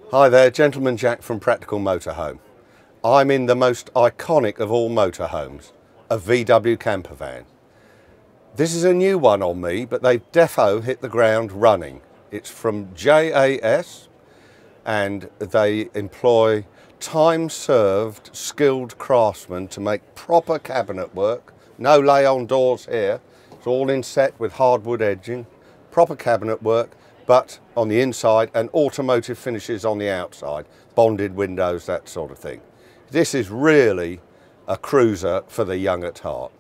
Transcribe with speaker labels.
Speaker 1: Hi there, Gentleman Jack from Practical Motorhome. I'm in the most iconic of all motorhomes, a VW camper van. This is a new one on me, but they've defo hit the ground running. It's from JAS and they employ time-served, skilled craftsmen to make proper cabinet work. No lay-on doors here. It's all inset with hardwood edging, proper cabinet work, but on the inside, and automotive finishes on the outside, bonded windows, that sort of thing. This is really a cruiser for the young at heart.